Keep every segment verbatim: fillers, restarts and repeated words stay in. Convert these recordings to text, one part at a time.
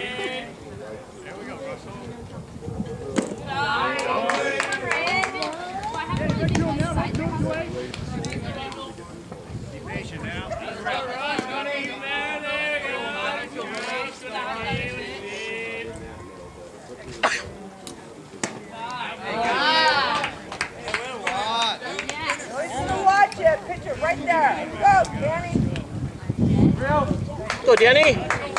Right there. Go, Danny. Go, Danny.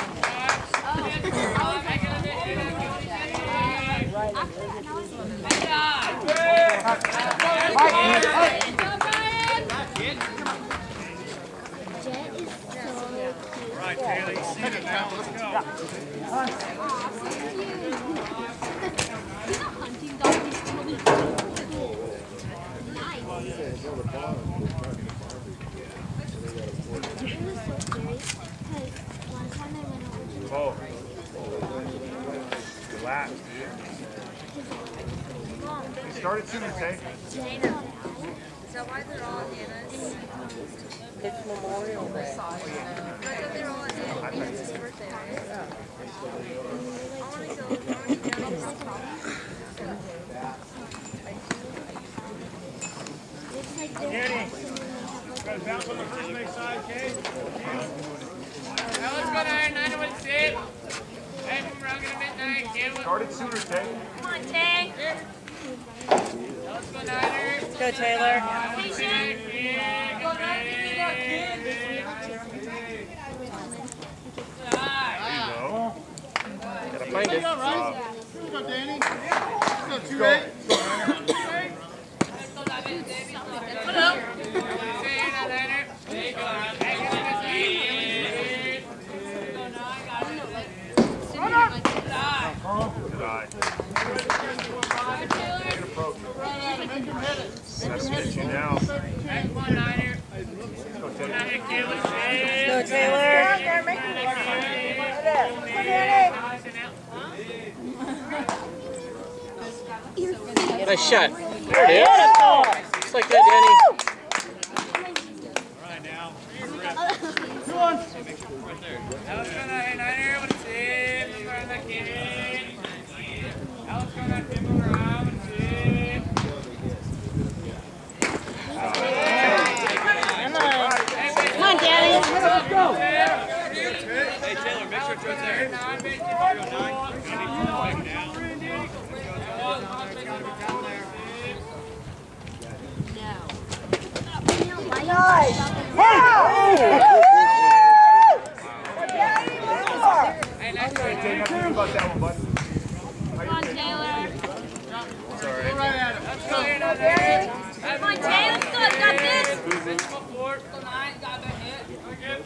Right, Taylor. You see it now. Let's go. Oh. Relax, dude. You started sooner, Tay. Is that why they're all Hannah's? It's Memorial Day. I thought they were all at Hannah's because it's his birthday, right? Yeah. I want to go. I want to go down to Danny, got to bounce on the first base side, okay? Now let's go nine, nine to one six. Hey, from Rogan to midnight. Started sooner, Tay. Come on, Tay. Now let's go Niners. Let's go, Taylor. There you go. Gotta find it. Let's go, Danny. Let's go, two eight. Good eye. Good approach. That's it, you now. Come on, Niner. Let's go, Taylor. Niner, Taylor. Go, Taylor. Down there, make it work. Right there. Go, Danny. Nice shot. There it is. Just like that, Danny. All right, now. Alex, go nine, Niner. What's it? Let's go on that kid. Alex, go on that kid. Move around. What's it? Come on, Danny. Let's go. Hey, Taylor, make sure it's right there. Nice. Wow. Danny, more. Hey, nice Hey, Tay, nothing about that one, bud. Come on, Taylor. Sorry. Let's go here, Niner. Come on, Tay. Let's go. I got this. Let's go forward. Go nine. Got that hit. Nine.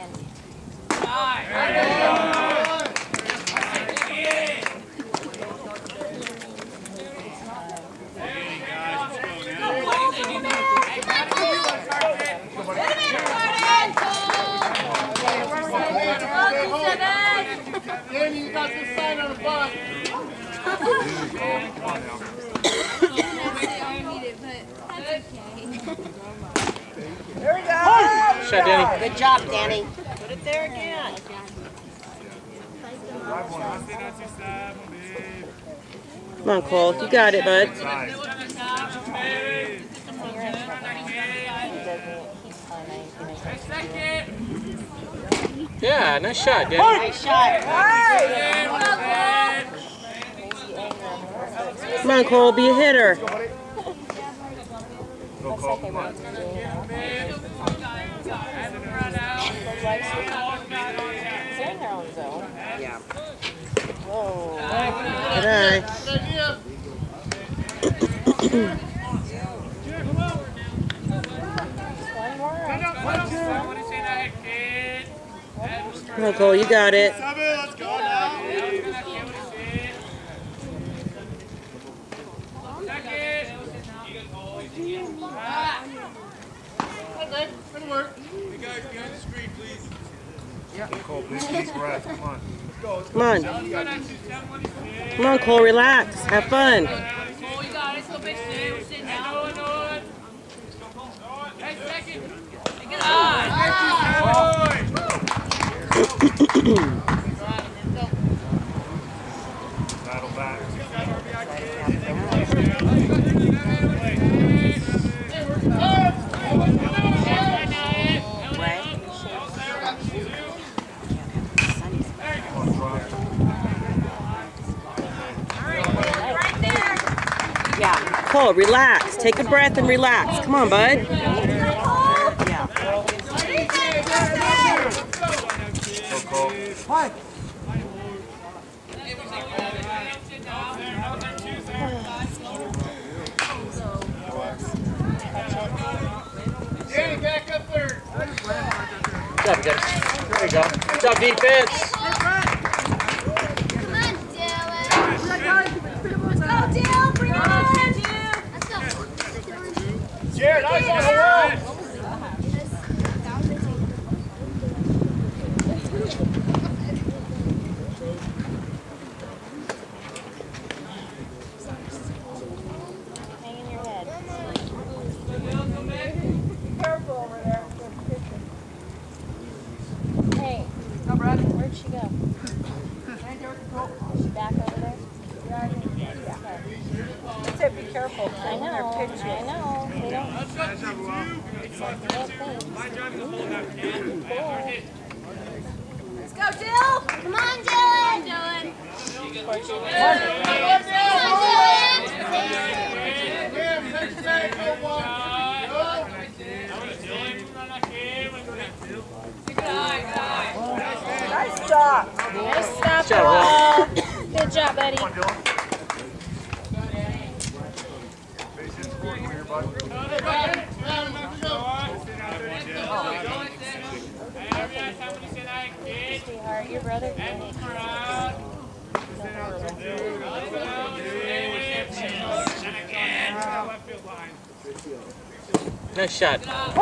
Danny, you got this sign on the butt. There we go. Shot, Danny. Good job, Danny. Put it there again. Come on, Cole. You got it, bud. Nice. Yeah, nice shot, Danny. Nice shot. Hey. Come on, Cole. Be a hitter. Go, Cole. Come on. Yeah. Whoa. Good eye. Come on, Cole. You got it. Let's go now. Good work. You guys behind the screen, please. Yeah. Cole, please, please, breath. Come on. Let's go. Let's Come on. Come on, Cole. Relax. Have fun. Cole, you got it. Let's go base two. We're sitting down. Hey, second. Hey, get on. Cole, relax. Take a breath and relax. Come on, bud. Yeah. Go, Cole. Hi. Danny, back up third. Good job, guys. There you go. Good job, defense. Come on, Dylan. Let's go, Dylan. Bring it on. Let's go. Jared, eyes on the wall. Hang in your head. Careful over there. Hey, where'd she go? Is she back over there? He said be careful. I know, I know. They don't. Let's go, Dill. Come on, Dylan. Dylan. Come on, Nice stop. Nice stop, Will. Good job, buddy. Come on, Dylan. Base hit score. Come here, bud. Sweetheart, your brother can Nice shot.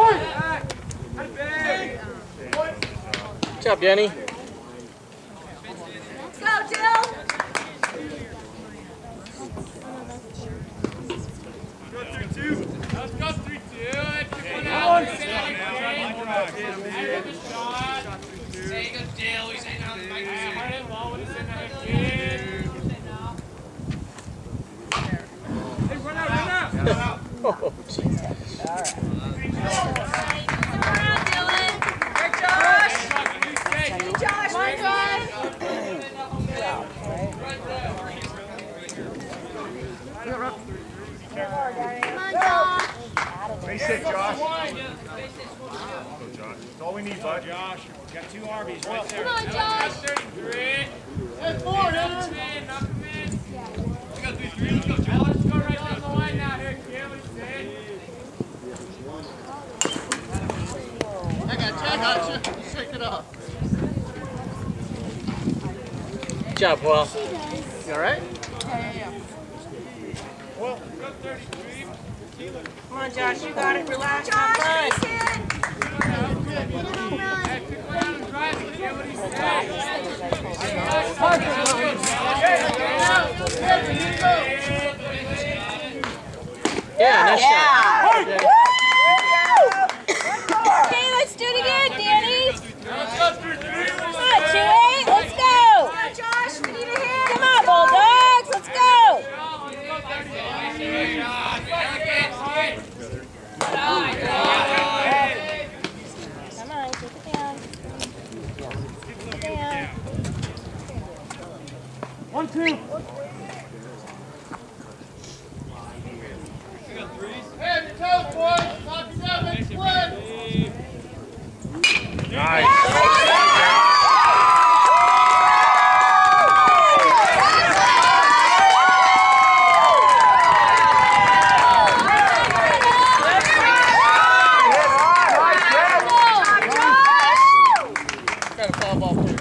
Good job, Danny. Let's go, Dill. Let's go three two. Let's pick one out. After the shot. There you go, Dill. He's hanging on the mic. Hard and low when he's in there. Hey, run out, run out. Run out. Oh, geez. All right. Come on, Dylan. Good, Josh. Hey, Josh. Come on, Josh. Come on, Josh. Base hit, Josh. Go, Josh. That's all we need, bud. Josh, got two Arby's right there. Come on, Josh. thirty-three. Hey, four, knock him in, knock him in. Let's go three three. Let's go, Josh. Let's go right down the line now here. Cam, what do you say? I got you, I got you. Shake it off. Good job, Will. You all right? Well, go thirty-three. Come on, Josh, you got it. Relax. Josh, Have fun. race in. Get a home run. Hey, pick one out and drive. Let's hear what he says. Yeah, nice shot. Okay, let's do it again, Danny. Let's go three three. Come on, two eight. Let's go. Come on, Josh. We need a hit. Come on, Bulldogs. Let's go. Come on, keep it down. Keep it down. One, two. Hey, your toes, boys. Knock it down, make it split. Nice. Got a foul ball for you.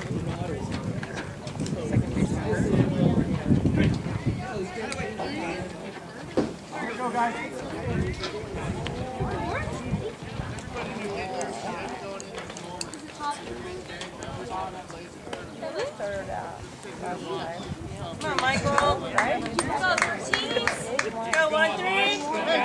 Go, guys. Third out. Come on, Michael. Right? Go, thirteen. Go, one, three.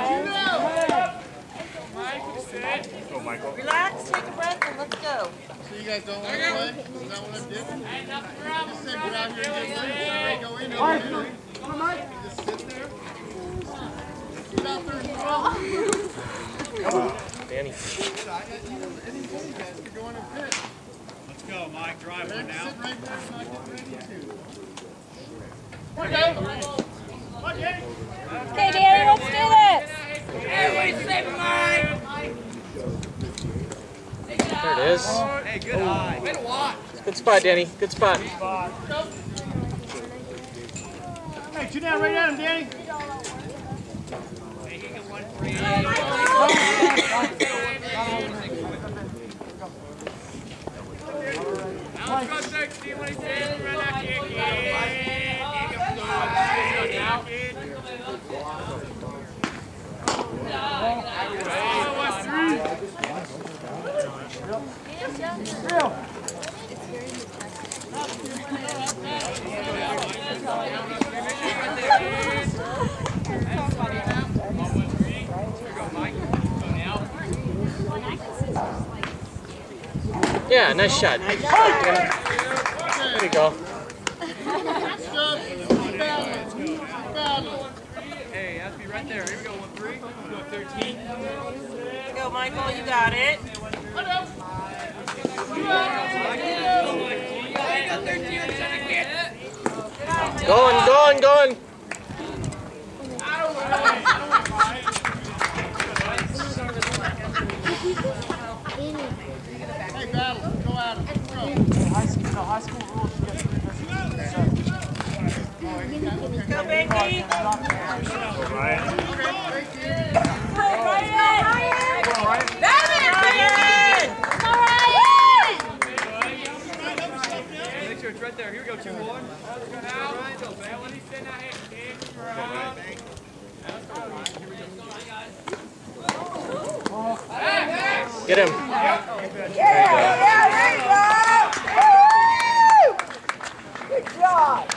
Go, Michael. Relax, take a breath, and let's go. So you guys don't want to play? Is that what I did? Hey, nothing wrong. Just said get out here and get ready. Go in there. Come on, just sit there. Get out there and throw. Danny. You're going to pit. Let's go, Mike. Drive one now. Sit right there and not get ready to. Okay, Danny, let's do is. Hey, good eye. Way to watch. Good spot, Danny. Good spot. Hey, shoot down right at him, Danny. Hey, he can one free. Now let's go sixty when he says run that kick in. Now, kid. Yeah, nice shot. There you go. Hey, has to be right there. Here we go, one three. Go thirteen. There you go, Michael. You got it. Going, going, going. Hey, battle. Go at him. Go. High school, the high school rules, you get three visits. Go, Becky. Make sure it's right there. Here we go, two more. Now, go, man. When he's sitting out here, kick around. Get him. Yeah, yeah, there you go. Woo! Good job.